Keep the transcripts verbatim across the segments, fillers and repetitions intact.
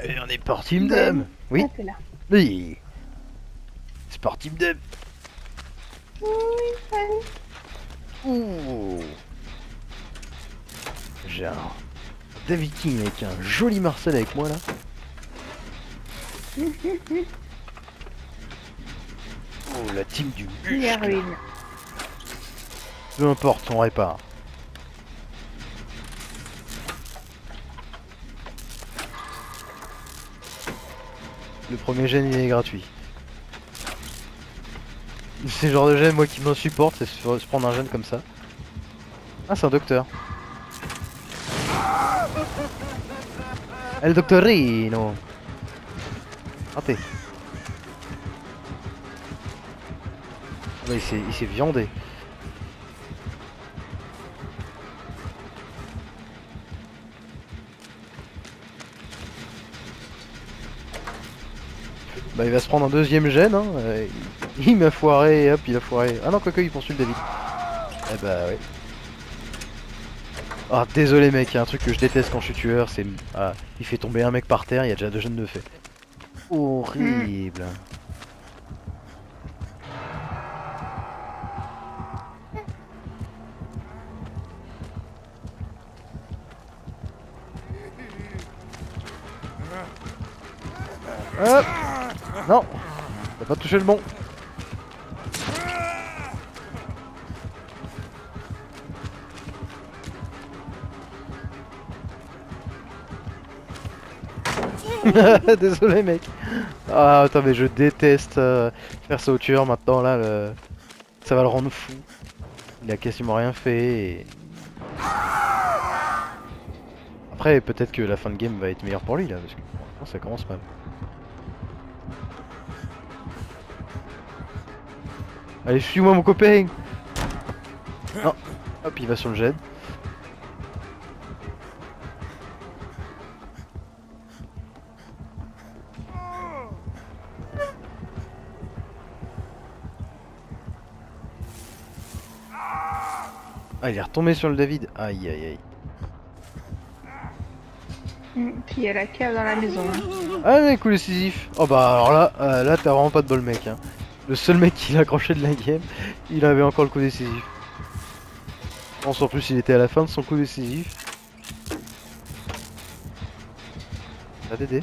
Et on est parti, madame. Oui. Ah, t'es là. Oui. C'est parti, madame. Oui, allez. Ouh. J'ai un David King avec un joli Marcel avec moi là. Oh, la team du La muscle. ruine. Peu importe, on répare. Le premier gène il est gratuit. C'est le genre de gène moi qui m'insupporte, c'est se se prendre un gène comme ça. Ah c'est un docteur. El Doctorino. Raté. Ah bah, il s'est il s'est viandé. Bah il va se prendre un deuxième gène, hein. euh, il il m'a foiré et hop il a foiré. Ah non quoique il poursuit le David. Eh bah ouais. Ah désolé mec, il y a un truc que je déteste quand je suis tueur, c'est... Ah, il fait tomber un mec par terre, il y a déjà deux jeunes de fait. Horrible. Hop. Non. T'as pas touché le bon. Désolé mec. Ah attends mais je déteste euh, faire ça au tueur maintenant là. Le... Ça va le rendre fou. Il a quasiment rien fait. Et... Après peut-être que la fin de game va être meilleure pour lui là. Parce que pour l'instant, ça commence mal. Allez suis-moi mon copain. Non. Hop il va sur le jet. Ah il est retombé sur le David. Aïe aïe aïe. Mm, Puis il y a la cave dans la maison. Hein. Ah mec coup le Sisyphe. Oh bah alors là, euh, là t'as vraiment pas de bol mec hein. Le seul mec qui l'a accroché de la game, il avait encore le coup décisif. Je pense en plus il était à la fin de son coup décisif. Ah Dédé.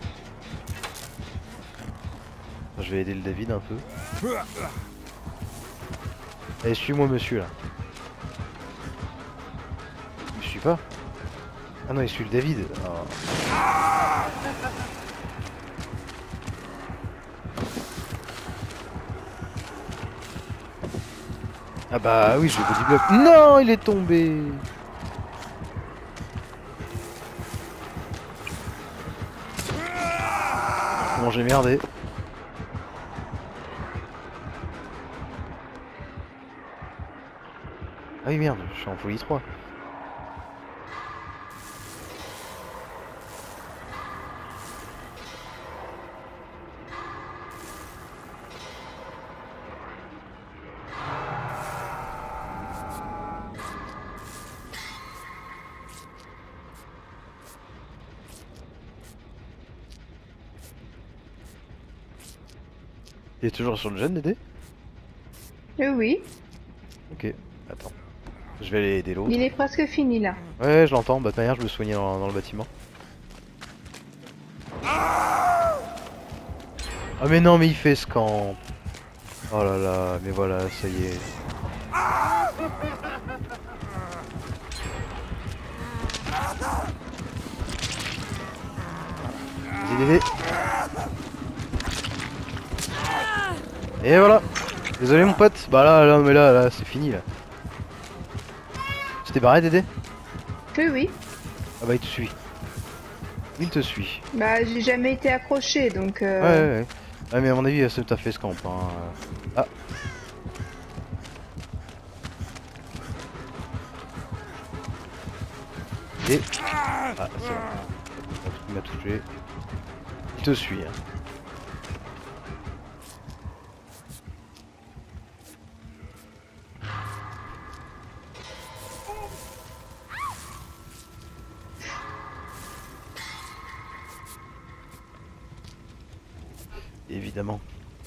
Je vais aider le David un peu. Allez suis-moi monsieur là. Il me suit pas. Ah non il suit le David. Oh. Ah bah oui je vais body block. Non il est tombé. Comment j'ai merdé. Ah oui merde, je suis en folie trois. Il est toujours sur le jeune Dédé? Euh, oui, Ok, attends. Je vais aller aider l'autre. il est presque fini là. Ouais, je l'entends. Bah, de manière, je me soignais dans, dans le bâtiment. Ah, mais non, mais il fait scamp. Oh là là, mais voilà, ça y est. Vas-y, Dédé. Et voilà. Désolé, mon pote. Bah là, là, mais là, là, c'est fini là. Tu t'es barré, Dédé? Oui, oui. Ah bah, il te suit. Il te suit. Bah, j'ai jamais été accroché donc. Euh... Ouais, ouais, ouais. Ouais, mais à mon avis, ça t'a fait scamp. Hein. Ah. Et... Ah, c'est bon. Il m'a touché. Il te suit. Hein. évidemment.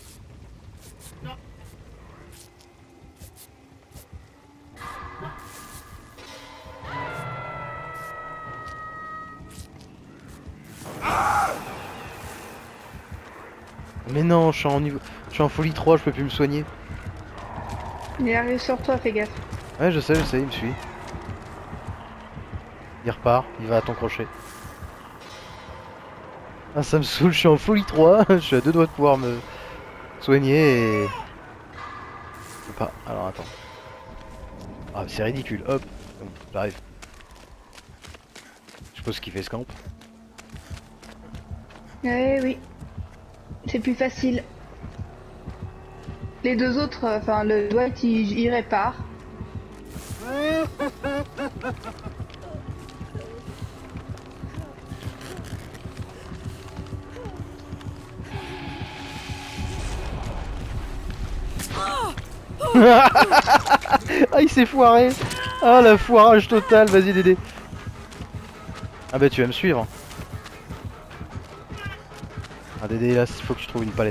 Mais non, je suis en niveau... je suis en folie trois, je peux plus me soigner. Il arrive sur toi, fais gaffe. Ouais, je sais, je sais, il me suit. Il repart, il va à ton crochet. Ah, ça me saoule, je suis en folie trois, je suis à deux doigts de pouvoir me soigner et... Je peux pas, alors attends. Ah, c'est ridicule, hop, bon, j'arrive. Je suppose qu'il fait ce camp. Eh oui. C'est plus facile. Les deux autres, euh, enfin le Dwight il, il répare. Ah, il s'est foiré. Ah, la foirage total, vas-y Dédé. Ah bah tu vas me suivre. Ah Dédé, là, il faut que tu trouves une palette.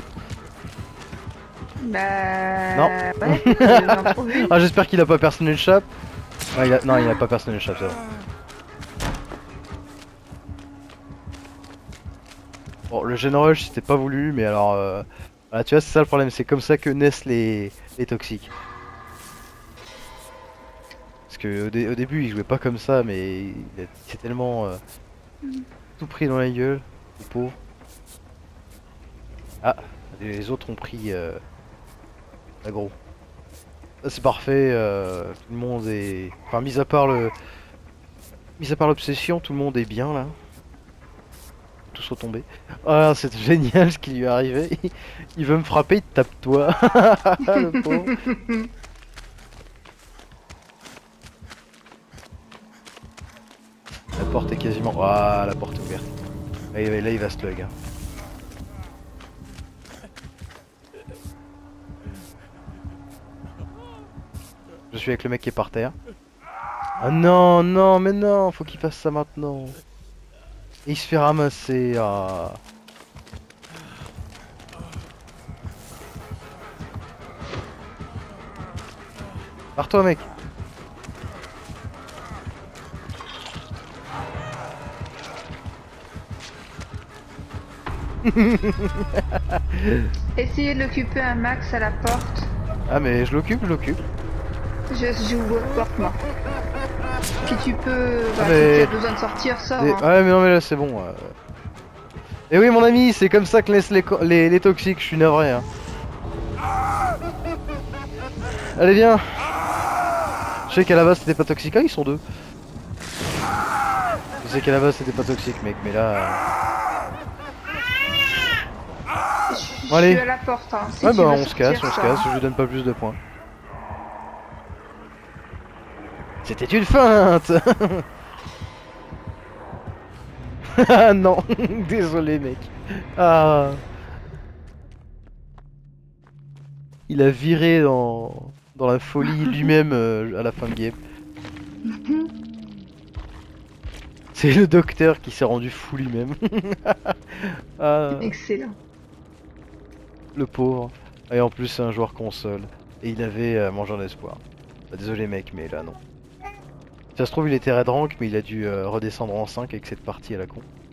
Bah... Non. Ouais, j'en trouve une. Ah, j'espère qu'il a pas personne échappe. Ah, il a... Non, il a pas personne échappe, ça va. Bon, le Gen c'était pas voulu, mais alors... Euh... Voilà, tu vois, c'est ça le problème, c'est comme ça que naissent les, les toxiques. Parce que au, dé... au début, il jouait pas comme ça, mais il s'est tellement... Euh... tout pris dans la gueule, le pauvre. Ah, les autres ont pris... Euh... Agro. Là c'est parfait, euh, tout le monde est... Enfin, mis à part le... Mis à part l'obsession, tout le monde est bien là. Tous retombés. Ah, c'est génial ce qui lui est arrivé. Il veut me frapper, il te tape toi. Le pauvre. La porte est quasiment... Ah, la porte est ouverte. Là, il va, là, il va slug. Hein. Je suis avec le mec qui est par terre. Ah non, non, mais non, faut qu'il fasse ça maintenant. Et il se fait ramasser. Ah. Pars-toi, mec. Essayez de l'occuper un max à la porte. Ah, mais je l'occupe, je l'occupe. Je joue aux portes, moi. Si tu peux... Bah, Ah, mais... si tu as besoin de sortir, sors. Des... Hein. Ouais, mais non, mais là, c'est bon. Euh... Et oui, mon ami, c'est comme ça que laissent les, les, les toxiques, je suis navré. Hein. Allez, viens. Je sais qu'à la base, c'était pas toxique. Ah, ils sont deux. Je sais qu'à la base, c'était pas toxique, mec, mais là... Je, Bon, allez. je suis à la porte. Hein. Si Ouais, tu bah, veux on se sortir, casse, on se sors, casse, hein. je lui donne pas plus de points. C'était une feinte. Ah non, désolé mec. Ah. Il a viré dans, dans la folie lui-même euh, à la fin de game. C'est le docteur qui s'est rendu fou lui-même. Ah, Excellent. le pauvre. Et en plus c'est un joueur console. Et il avait euh, mangé un espoir. Bah, désolé mec, mais là non. Ça se trouve il était red rank mais il a dû euh, redescendre en cinq avec cette partie à la con.